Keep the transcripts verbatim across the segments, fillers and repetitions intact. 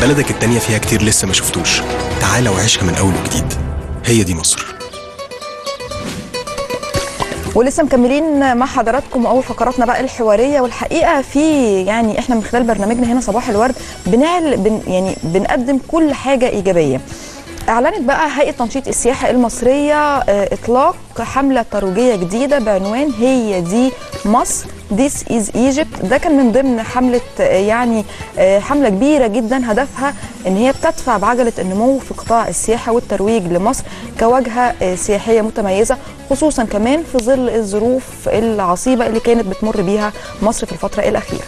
بلدك التانية فيها كتير لسه ما شفتوش، تعالى وعيشها من أول وجديد. هي دي مصر. ولسه مكملين مع حضراتكم اول فقراتنا بقى الحواريه، والحقيقه في يعني احنا من خلال برنامجنا هنا صباح الورد بنعل بن يعني بنقدم كل حاجه ايجابيه. اعلنت بقى هيئه تنشيط السياحه المصريه اطلاق حمله ترويجيه جديده بعنوان هي دي مصر This is Egypt. ده كان من ضمن حمله يعني حمله كبيره جدا هدفها ان هي بتدفع بعجله النمو في قطاع السياحه والترويج لمصر كواجهه سياحيه متميزه، خصوصا كمان في ظل الظروف العصيبه اللي كانت بتمر بيها مصر في الفتره الاخيره.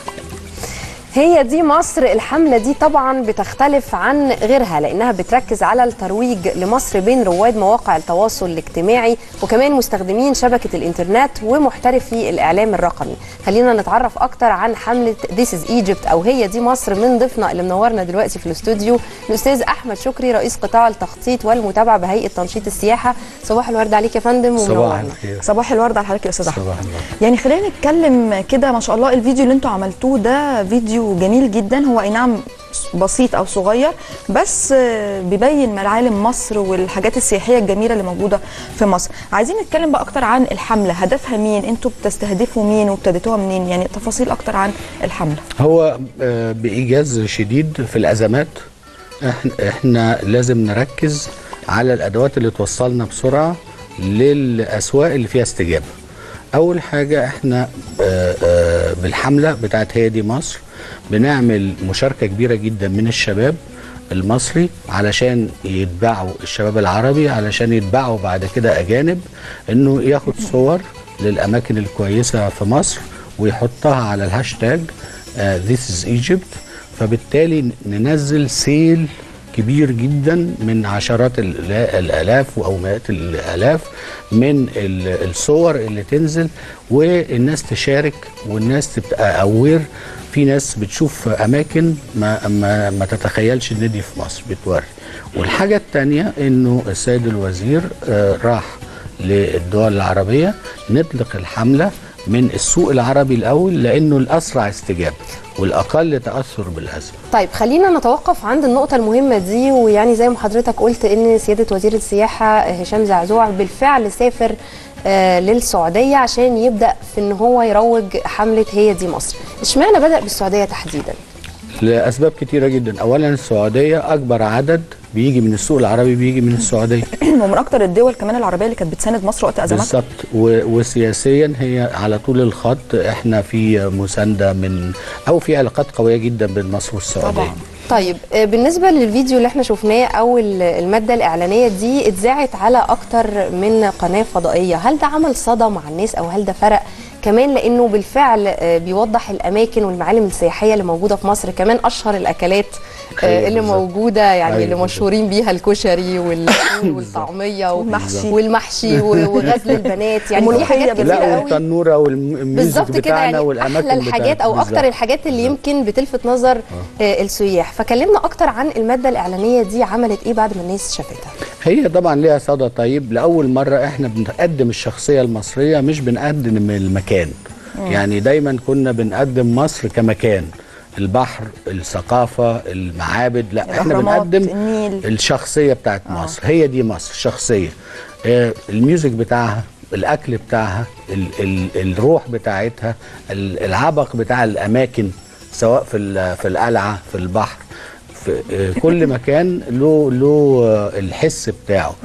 هي دي مصر. الحملة دي طبعا بتختلف عن غيرها لأنها بتركز على الترويج لمصر بين رواد مواقع التواصل الاجتماعي وكمان مستخدمين شبكة الإنترنت ومحترفي الإعلام الرقمي. خلينا نتعرف أكتر عن حملة This is Egypt أو هي دي مصر من ضيفنا اللي منورنا دلوقتي في الاستوديو الأستاذ أحمد شكري رئيس قطاع التخطيط والمتابعة بهيئة تنشيط السياحة. صباح الورد عليك يا فندم ومنورنا. صباح الورد على حضرتك يا أستاذ أحمد. يعني خلينا نتكلم كده، ما شاء الله الفيديو اللي انتوا عملتوه ده فيديو جميل جدا، هو اي نعم بسيط او صغير بس بيبين معالم مصر والحاجات السياحيه الجميله اللي موجوده في مصر. عايزين نتكلم بقى اكتر عن الحمله، هدفها مين؟ انتوا بتستهدفوا مين وابتديتوها منين؟ يعني تفاصيل اكتر عن الحمله. هو بايجاز شديد في الازمات احنا احنا لازم نركز على الادوات اللي توصلنا بسرعه للاسواق اللي فيها استجابه. اول حاجه احنا بالحمله بتاعت هي دي مصر بنعمل مشاركه كبيره جدا من الشباب المصري علشان يتبعوا الشباب العربي، علشان يتبعوا بعد كده اجانب، انه ياخد صور للاماكن الكويسه في مصر ويحطها على الهاشتاج This is Egypt. فبالتالي ننزل سيل كبير جدا من عشرات الالاف او مئات الالاف من الصور اللي تنزل، والناس تشارك والناس تبقى اوير. في ناس بتشوف اماكن ما ما, ما تتخيلش ان دي في مصر بتوري. والحاجه الثانيه انه السيد الوزير راح للدول العربيه نطلق الحمله من السوق العربي الاول لانه الاسرع استجابه والاقل تاثر بالازمه. طيب خلينا نتوقف عند النقطه المهمه دي، ويعني زي ما حضرتك قلت ان سياده وزير السياحه هشام زعزوع بالفعل سافر آه للسعوديه عشان يبدا في ان هو يروج حمله هي دي مصر. اشمعنى بدا بالسعوديه تحديدا؟ لاسباب كتيره جدا. اولا السعوديه اكبر عدد بيجي من السوق العربي بيجي من السعوديه ومن اكتر الدول كمان العربيه اللي كانت بتساند مصر وقت ازماتها. بالظبط. وسياسيا هي على طول الخط احنا في مسانده من او في علاقات قويه جدا بين مصر والسعوديه طبعا. طيب بالنسبه للفيديو اللي احنا شفناه او الماده الاعلانيه دي اتذاعت على اكتر من قناه فضائيه، هل ده عمل صدى مع الناس او هل ده فرق كمان؟ لانه بالفعل بيوضح الاماكن والمعالم السياحيه اللي موجوده في مصر، كمان اشهر الاكلات أيوة اللي بالزبط. موجوده يعني أيوة اللي مشهورين بيها الكشري والطعميه والمحشي والمحشي وغزل البنات، يعني في حاجات كتير قوي. والتنوره والميوزك بتاعنا يعني والاماكن احلى الحاجات او بالزبط. اكتر الحاجات اللي بالزبط. يمكن بتلفت نظر آه. السياح. فكلمنا اكتر عن الماده الاعلانيه دي، عملت ايه بعد ما الناس شافتها؟ هي طبعا ليها صدى طيب. لاول مره احنا بنقدم الشخصيه المصريه مش بنقدم المكان. مم. يعني دايما كنا بنقدم مصر كمكان، البحر، الثقافه، المعابد، لا احنا بنقدم النيل. الشخصيه بتاعت آه. مصر. هي دي مصر شخصيه. آه الميوزك بتاعها، الاكل بتاعها، ال ال الروح بتاعتها، العبق بتاع الاماكن سواء في في القلعه، في البحر، في كل مكان له له الحس بتاعه.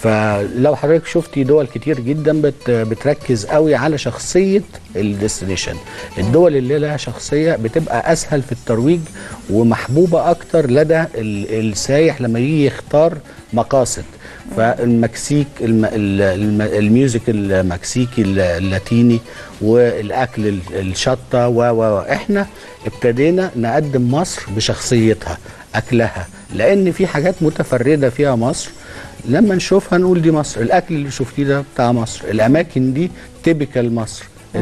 فلو حضرتك شفتي دول كتير جدا بت بتركز قوي على شخصيه الديستنيشن. الدول اللي لها شخصيه بتبقى اسهل في الترويج ومحبوبه اكتر لدى السايح لما يجي يختار مقاصد. فالمكسيك الم الم الميوزك المكسيكي اللاتيني والاكل الشطه و و احنا ابتدينا نقدم مصر بشخصيتها، اكلها، لان في حاجات متفرده فيها مصر لما نشوفها نقول دي مصر. الاكل اللي شفتيه ده بتاع مصر، الاماكن دي تيبيكال مصر،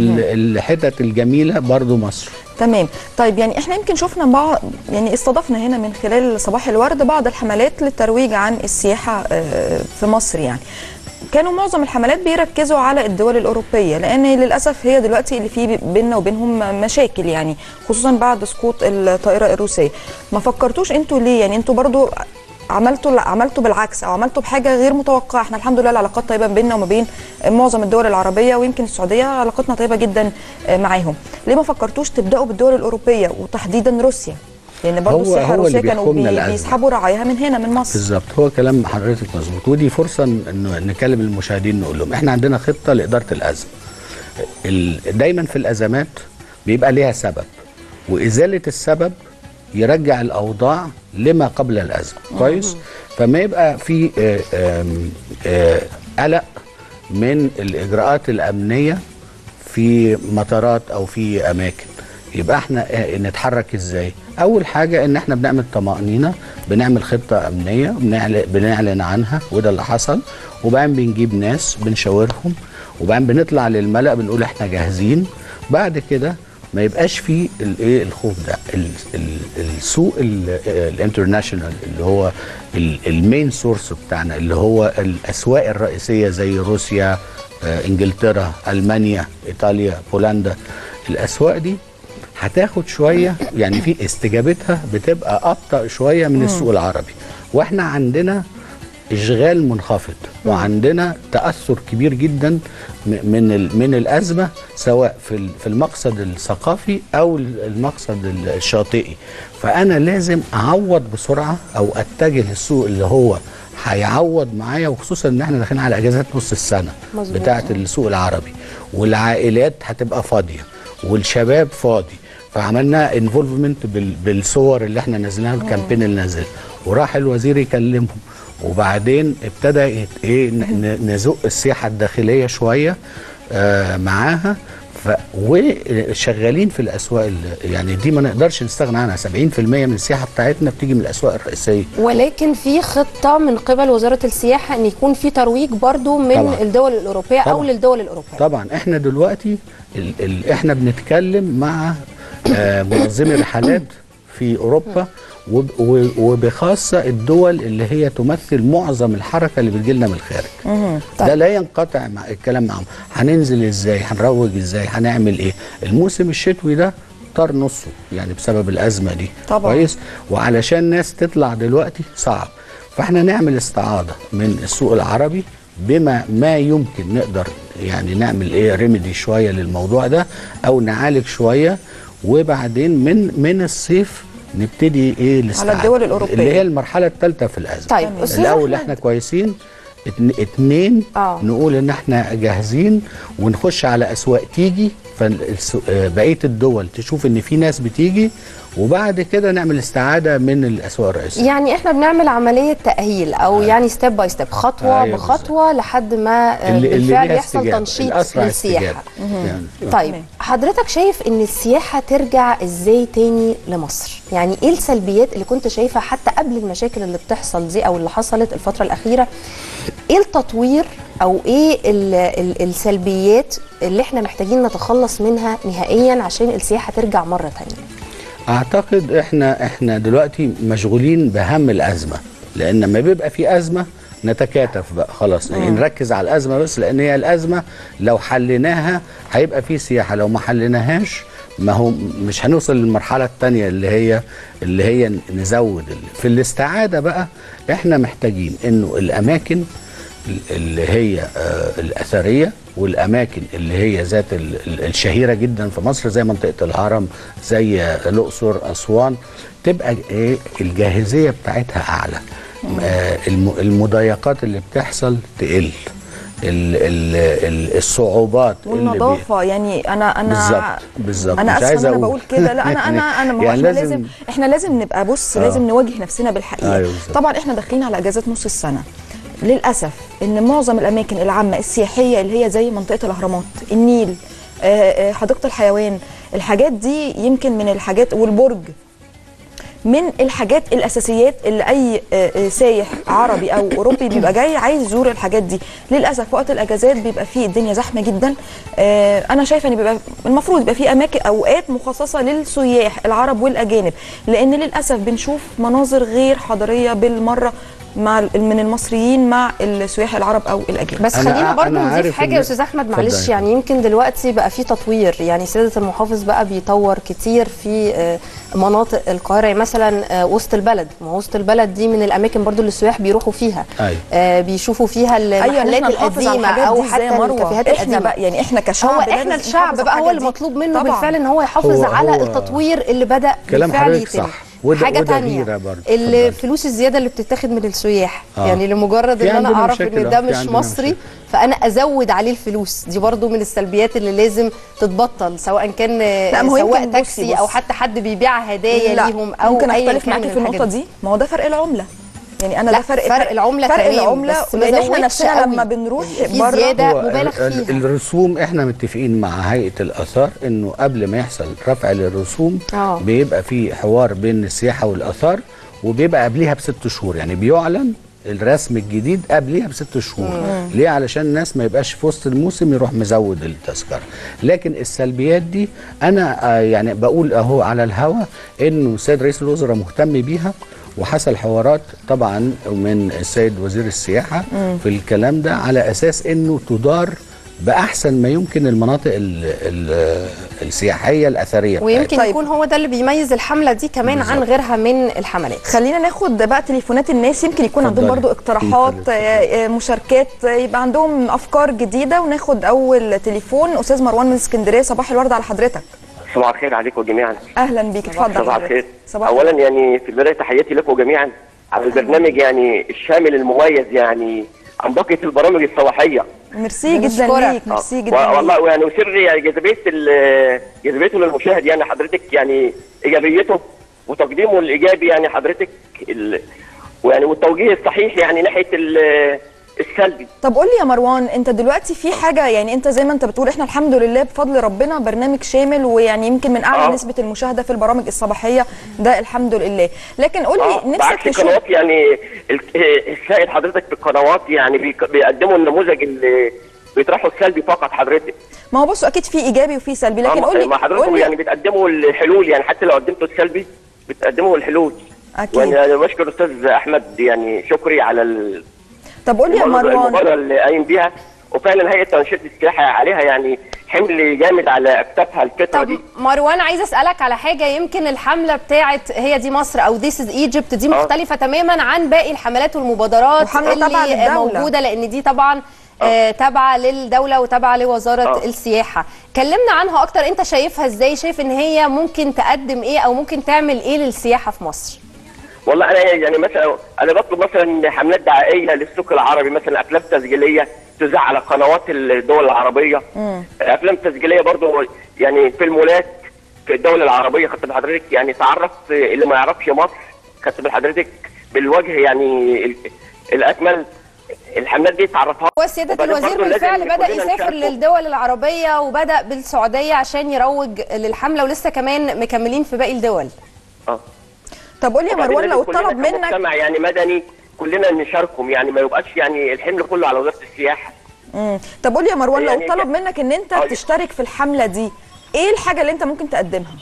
الحتت الجميله برضو مصر. تمام. طيب يعني احنا يمكن شفنا بعض، يعني استضفنا هنا من خلال صباح الورد بعض الحملات للترويج عن السياحه في مصر. يعني كانوا معظم الحملات بيركزوا على الدول الاوروبيه، لان للاسف هي دلوقتي اللي في بيننا وبينهم مشاكل، يعني خصوصا بعد سقوط الطائره الروسيه. ما فكرتوش انتوا ليه؟ يعني انتوا برضو عملتوا لا عملتوا بالعكس، او عملتوا بحاجه غير متوقعه. احنا الحمد لله العلاقات طيبه بيننا وما بين معظم الدول العربيه، ويمكن السعوديه علاقتنا طيبه جدا معاهم. ليه ما فكرتوش تبداوا بالدول الاوروبيه وتحديدا روسيا؟ لان برضه السياحه الروسيه كانوا بي بيسحبوا رعايها من هنا من مصر. بالظبط، هو كلام حضرتك مظبوط، ودي فرصه انه نكلم المشاهدين نقول لهم احنا عندنا خطه لاداره الازمه. دايما في الازمات بيبقى ليها سبب، وازاله السبب يرجع الاوضاع لما قبل الازمه. كويس؟ فما يبقى في قلق من الاجراءات الامنيه في مطارات او في اماكن، يبقى احنا نتحرك ازاي؟ اول حاجه ان احنا بنعمل طمانينه، بنعمل خطه امنيه بنعلن عنها، وده اللي حصل. وبعدين بنجيب ناس بنشاورهم، وبعدين بنطلع للملأ بنقول احنا جاهزين. بعد كده ما يبقاش فيه الايه الخوف ده. السوق الانترناشونال اللي هو المين سورس بتاعنا، اللي هو الاسواق الرئيسيه زي روسيا، انجلترا، المانيا، ايطاليا، بولندا، الاسواق دي هتاخد شويه، يعني في استجابتها بتبقى ابطا شويه من السوق العربي. واحنا عندنا اشغال منخفض، وعندنا تاثر كبير جدا من من الازمه، سواء في في المقصد الثقافي او المقصد الشاطئي. فانا لازم اعوض بسرعه، او اتجه للسوق اللي هو هيعوض معايا، وخصوصا ان احنا داخلين على اجازات نص السنه بتاعه السوق العربي، والعائلات هتبقى فاضيه والشباب فاضي. فعملنا انفولفمنت بالصور اللي احنا نزلناها، الكامبين اللي نزل، وراح الوزير يكلمهم، وبعدين ابتدى ايه نزق السياحه الداخليه شويه آه معاها. ف وشغالين في الاسواق، يعني دي ما نقدرش نستغنى عنها. سبعين في المية من السياحه بتاعتنا بتيجي من الاسواق الرئيسيه، ولكن في خطه من قبل وزاره السياحه ان يكون في ترويج برضو من طبعًا. الدول الاوروبيه طبعًا. او للدول الاوروبيه. طبعا احنا دلوقتي ال ال احنا بنتكلم مع آه منظمي رحلات في اوروبا، وبخاصه الدول اللي هي تمثل معظم الحركه اللي بتجي لنا من الخارج. طيب. ده لا ينقطع مع الكلام معهم. هننزل ازاي؟ هنروج ازاي؟ هنعمل ايه؟ الموسم الشتوي ده طار نصه يعني بسبب الازمه دي. طبعا. كويس؟ وعلشان الناس تطلع دلوقتي صعب، فاحنا نعمل استعاضه من السوق العربي بما ما يمكن نقدر يعني نعمل ايه ريميدي شويه للموضوع ده، او نعالج شويه، وبعدين من من الصيف نبتدي ايه على الدول الاوروبيه اللي هي المرحله الثالثه في الازمه. طيب الاول احنا كويسين، اتنين آه. نقول ان احنا جاهزين ونخش على اسواق تيجي، فبقيه الدول تشوف ان في ناس بتيجي، وبعد كده نعمل استعاده من الاسواق الرئيسيه. يعني احنا بنعمل عمليه تاهيل، او آه. يعني ستيب باي ستيب، خطوه آه بخطوه لحد ما اللي بالفعل اللي يحصل تنشيط للسياحه. يعني. طيب حضرتك شايف ان السياحه ترجع ازاي تاني لمصر؟ يعني ايه السلبيات اللي كنت شايفها حتى قبل المشاكل اللي بتحصل دي او اللي حصلت الفتره الاخيره؟ ايه التطوير او ايه ال ال السلبيات اللي احنا محتاجين نتخلص منها نهائيا عشان السياحه ترجع مره تانية؟ اعتقد احنا احنا دلوقتي مشغولين بهم الازمه، لان لما بيبقى في ازمه نتكاتف بقى خلاص، يعني نركز على الازمه بس، لان هي الازمه لو حليناها هيبقى في سياحه، لو ما حليناهاش ما هو مش هنوصل للمرحله الثانيه اللي هي اللي هي نزود في الاستعاده بقى. احنا محتاجين انه الاماكن اللي هي آه الاثريه، والاماكن اللي هي ذات الشهيره جدا في مصر زي منطقه الهرم، زي الاقصر، اسوان، تبقى ايه الجاهزيه بتاعتها اعلى، آه المضايقات اللي بتحصل تقل، ال ال الصعوبات والنظافه. يعني انا انا بالظبط بالظبط انا اسفه انا بقول كده، لا انا انا انا ما يعني لازم, لازم احنا لازم نبقى بص آه. لازم نواجه نفسنا بالحقيقه. أيوة طبعا احنا داخلين على اجازات نص السنه، للاسف ان معظم الاماكن العامه السياحيه اللي هي زي منطقه الاهرامات، النيل، حديقه الحيوان، الحاجات دي يمكن من الحاجات، والبرج، من الحاجات الاساسيات اللي اي سايح عربي او اوروبي بيبقى جاي عايز يزور الحاجات دي. للاسف وقت الاجازات بيبقى فيه الدنيا زحمه جدا. انا شايفه ان بيبقى المفروض يبقى فيه اماكن اوقات مخصصه للسياح العرب والاجانب، لان للاسف بنشوف مناظر غير حضاريه بالمره مع من المصريين مع السياح العرب او الاجانب. بس خلينا برضه نضيف حاجه يا استاذ احمد، معلش، يعني يمكن دلوقتي بقى في تطوير، يعني سياده المحافظ بقى بيطور كتير في مناطق القاهره، مثلا وسط البلد، ما وسط البلد دي من الاماكن برضه اللي السياح بيروحوا فيها. أيوة. آه بيشوفوا فيها المحلات أيوة القديمه او حتى الكافيهات القديمه بقى، يعني احنا كشعب هو احنا الشعب بقى هو المطلوب منه طبعًا. بالفعل ان هو يحافظ هو على هو التطوير اللي بدا كلام بالفعل يتم. صح. وده حاجه وده ثانيه، الفلوس الزياده اللي بتتاخد من السياح، آه. يعني لمجرد ان انا اعرف ان ده مش مصري مشاكل. فانا ازود عليه الفلوس، دي برضو من السلبيات اللي لازم تتبطل، سواء كان سواق تاكسي او حتى حد بيبيع هدايا ليهم او ممكن اختلف معاكي في النقطه دي. ما هو ده فرق العمله، يعني انا ده فرق فرق العمله فرق تمام، العمله بس لان احنا نفسنا لما بنروح بره زياده مبالغ فيها. الرسوم احنا متفقين مع هيئه الاثار انه قبل ما يحصل رفع للرسوم أوه. بيبقى في حوار بين السياحه والاثار، وبيبقى قبليها بست شهور، يعني بيعلن الرسم الجديد قبليها بست شهور. مم. ليه؟ علشان الناس ما يبقاش في وسط الموسم يروح مزود التذكره. لكن السلبيات دي انا آه يعني بقول اهو على الهوا انه السيد رئيس الوزراء مهتم بيها، وحصل حوارات طبعا من السيد وزير السياحه مم. في الكلام ده على اساس انه تدار باحسن ما يمكن المناطق ال ال السياحيه الاثريه، ويمكن طيب. يكون هو ده اللي بيميز الحمله دي كمان بالزبط. عن غيرها من الحملات. خلينا ناخد بقى تليفونات الناس، يمكن يكون عندهم برضو اقتراحات، مشاركات، يبقى عندهم افكار جديده. وناخد اول تليفون، استاذ مروان من اسكندريه. صباح الورد على حضرتك. صباح الخير عليكم جميعا. اهلا بيك، اتفضل. صباح الخير. اولا يعني في البدايه تحياتي لكم جميعا على البرنامج يعني الشامل المميز يعني عن بقيه البرامج الصباحيه. ميرسي جدا ليك، ميرسي جدا والله، يعني وسر يعني جاذبيه جاذبيته للمشاهد، يعني حضرتك يعني ايجابيته وتقديمه الايجابي، يعني حضرتك ال... ويعني والتوجيه الصحيح يعني ناحيه السلبي. طب قول لي يا مروان، انت دلوقتي في حاجه، يعني انت زي ما انت بتقول احنا الحمد لله بفضل ربنا برنامج شامل، ويعني يمكن من اعلى آه. نسبه المشاهده في البرامج الصباحيه، ده الحمد لله. لكن قول لي آه. نفسك تشوف القنوات، يعني السائد حضرتك في القنوات يعني بيقدموا النموذج اللي بيطرحوا السلبي فقط حضرتك. ما هو بصوا اكيد في ايجابي وفي سلبي، لكن قول لي ما حضرتك يعني بتقدموا الحلول، يعني حتى لو قدمتوا السلبي بتقدموا الحلول. اكيد. يعني انا بشكر استاذ احمد يعني شكري على ال طب قول لي يا مروان، المبادره اللي قايم بيها، وفعلا هيئه تنشيط السياحه عليها يعني حمل جامد على اكتافها الفتره دي. طب مروان، عايزه اسالك على حاجه، يمكن الحمله بتاعه هي دي مصر او ذيس از ايجيبت دي مختلفه آه. تماما عن باقي الحملات والمبادرات اللي موجوده، لان دي طبعا آه. تابعه للدوله وتابعه لوزاره آه. السياحه. كلمنا عنها اكتر، انت شايفها ازاي؟ شايف ان هي ممكن تقدم ايه او ممكن تعمل ايه للسياحه في مصر؟ والله انا يعني مثلا انا بطلب مثلا حملات دعائيه للسوق العربي، مثلا افلام تسجيليه تذاع على قنوات الدول العربيه. مم. افلام تسجيليه برضو يعني في المولات في الدول العربيه. خدت بحضرتك يعني تعرف اللي ما يعرفش مصر، خدت بحضرتك بالوجه يعني الاكمل الحملات دي تعرفها. هو سياده الوزير بالفعل بدا يسافر للدول العربيه وبدا بالسعوديه عشان يروج للحمله، ولسه كمان مكملين في باقي الدول. اه طب قول لي يا مروان، لو طلب منك مجتمع يعني مدني كلنا نشاركهم، يعني ما يبقاش يعني الحمل كله على وزاره السياحه. امم طب قول لي يا مروان، يعني لو طلب منك ان انت أوه. تشترك في الحمله دي، ايه الحاجه اللي انت ممكن تقدمها؟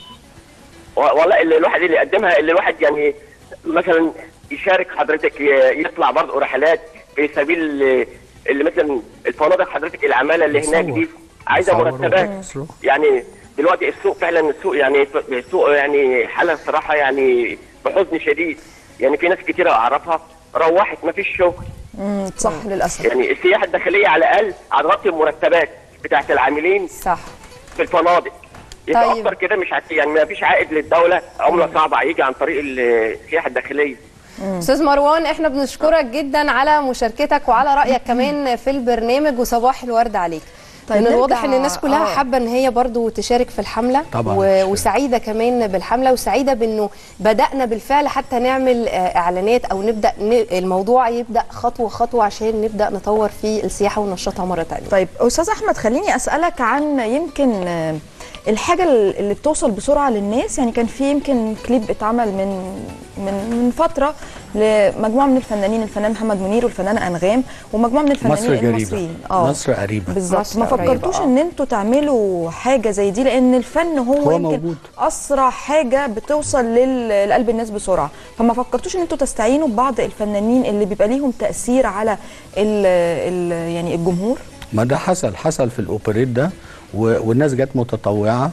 والله اللي الواحد اللي يقدمها، اللي الواحد يعني مثلا يشارك حضرتك، يطلع برضه رحلات في سبيل اللي مثلا الفنادق حضرتك العماله اللي هناك دي عايزه مرتبات. يعني دلوقتي السوق فعلا السوق يعني السوق يعني حاله الصراحه يعني بحزن شديد، يعني في ناس كتيره اعرفها روحت ما فيش شغل. امم صح للاسف. يعني السياحه الداخليه على الاقل هتغطي المرتبات بتاعت العاملين صح في الفنادق. يبقى طيب. اكتر كده مش هت... يعني ما فيش عائد للدوله، عمله صعبه هيجي عن طريق السياحه الداخليه. استاذ مروان، احنا بنشكرك جدا على مشاركتك وعلى رايك كمان في البرنامج، وصباح الورد عليك. طيب من الواضح ان الناس كلها آه. حابه ان هي برضو تشارك في الحمله طبعا، و... وسعيده كمان بالحمله، وسعيده بانه بدانا بالفعل حتى نعمل اعلانات او نبدا ن... الموضوع يبدا خطوه خطوه عشان نبدا نطور في السياحه وننشطها مره ثانيه. طيب استاذ احمد، خليني اسالك عن يمكن الحاجه اللي بتوصل بسرعه للناس. يعني كان في يمكن كليب اتعمل من من من فتره لمجموعه من الفنانين، الفنان محمد منير والفنانه انغام ومجموعه من الفنانين مصر قريبة. المصريين. اه مصر قريبه بالظبط. ما فكرتوش ان انتوا تعملوا حاجه زي دي؟ لان الفن هو, هو يمكن موجود. اسرع حاجه بتوصل لل- لقلب الناس بسرعه، فما فكرتوش ان انتوا تستعينوا ببعض الفنانين اللي بيبقى ليهم تاثير على ال ال يعني الجمهور؟ ما ده حصل حصل في الاوبريت ده، و- والناس جت متطوعه،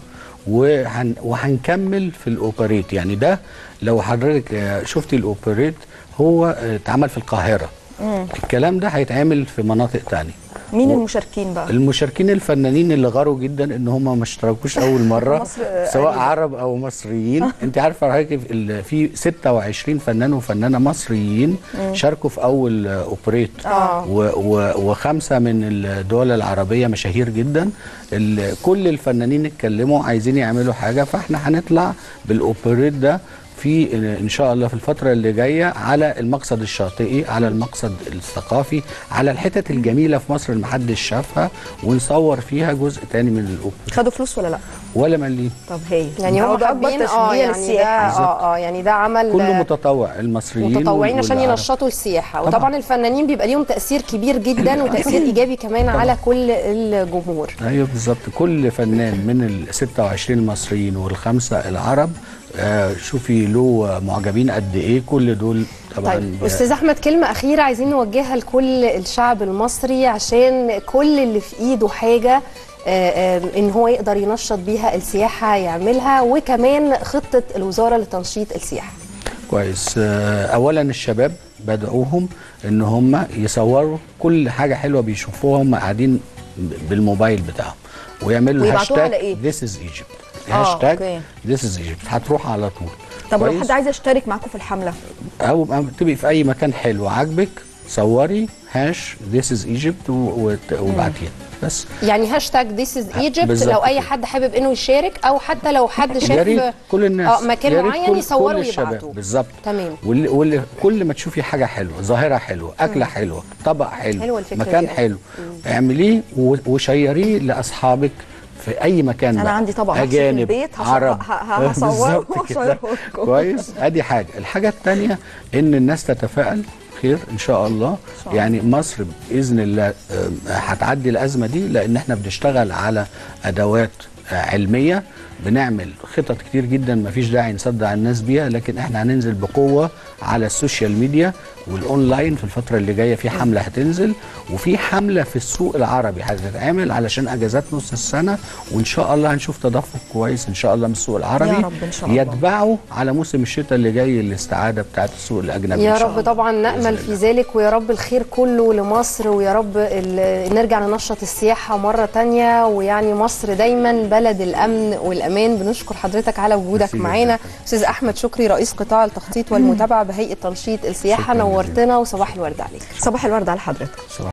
وهن وهنكمل في الاوبريت. يعني ده لو حضرتك آه، شفتي الاوبريت هو آه، اتعمل في القاهره. مم. الكلام ده هيتعمل في مناطق تانية. مين و- المشاركين بقى؟ المشاركين الفنانين اللي غاروا جدا ان هم ما اشتركوش اول مره مصر سواء قريبة. عرب او مصريين. انت عارفه حضرتك ال- في ستة وعشرين فنان وفنانه مصريين شاركوا في اول آه، اوبريت. آه. و و وخمسه من الدول العربيه مشاهير جدا. ال- كل الفنانين اتكلموا عايزين يعملوا حاجه، فاحنا هنطلع بالاوبريت ده في ان شاء الله في الفتره اللي جايه على المقصد الشاطئي، على المقصد الثقافي، على الحتت الجميله في مصر اللي محدش شافها، ونصور فيها جزء تاني من الاوبريت. خدوا فلوس ولا لا؟ ولا مليم. طب هايل. يعني هم ده اكبر حابين اه تشجيع يعني ده للسياحه. اه اه يعني ده عمل كله متطوع، المصريين متطوعين عشان والعرب. ينشطوا السياحه. طبعاً. وطبعا الفنانين بيبقى ليهم تاثير كبير جدا وتاثير ايجابي كمان طبعاً. على كل الجمهور. ايوه بالظبط. كل فنان من ال ستة وعشرين المصريين والخمسه العرب آه شوفي له معجبين قد ايه، كل دول طبعا. طيب استاذ احمد، كلمه اخيره عايزين نوجهها لكل الشعب المصري عشان كل اللي في ايده حاجه آه، آه، ان هو يقدر ينشط بيها السياحه يعملها، وكمان خطه الوزاره لتنشيط السياحه. كويس. آه، اولا الشباب بدعوهم ان هم يصوروا كل حاجه حلوه بيشوفوها هم قاعدين بالموبايل بتاعهم، ويعملوا ويبعتوها على هاشتاج إيه؟ This is Egypt. آه، هاشتاج أوكي. This is Egypt هتروح على طول. طب لو كويس؟ حد عايز يشترك معاكم في الحمله؟ او أو تبقي في اي مكان حلو عاجبك صوري هاش This is Egypt و- وت- وابعتيها بس. يعني هاشتاج ذيس از ايجيبت بالظبط لو اي كده. حد حابب انه يشارك، او حتى لو حد يا ريت شاف كل الناس اه مكان يا ريت معين كل- يصوروا كل الشباب. ويبعتوه. بالظبط. تمام. واللي واللي كل ما تشوفي حاجه حلوه، ظاهره حلوه، اكله حلوه، طبق حلو، حلوة الفكرة مكان دي. حلو، اعمليه و- وشيريه لاصحابك في اي مكان. أنا بقى. عندي طبق محشي في اجانب، البيت، هصور- عرب، ه- ه- هصوره بالظبط كده. وأشيره لكم. كويس. ادي حاجه. الحاجه الثانيه ان الناس تتفائل خير ان شاء الله. يعني مصر باذن الله آه، هتعدي الازمه دي، لان احنا بنشتغل على ادوات آه، علميه، بنعمل خطط كتير جدا ما فيش داعي نصدع الناس بيها، لكن احنا هننزل بقوه على السوشيال ميديا والاونلاين في الفتره اللي جايه. في حمله هتنزل، وفي حمله في السوق العربي هتتعمل علشان اجازات نص السنه، وان شاء الله هنشوف تدفق كويس ان شاء الله من السوق العربي. يا رب إن شاء الله. يتبعوا على موسم الشتاء اللي جاي الاستعاده بتاعت السوق الاجنبي يا إن شاء رب الله. طبعا بإذن نأمل في الله. ذلك، ويا رب الخير كله لمصر، ويا رب ال- نرجع ننشط السياحة مرة تانية. ويعني مصر دايما بلد الأمن والأمان. بنشكر حضرتك على وجودك ميرسي معانا. جداً. أستاذ أحمد شكري، رئيس قطاع التخطيط والمتابعة بهيئة تنشيط السياحة، شكراً جزيلاً. نورتنا وصباح الورد عليك. صباح الورد على حضرتك.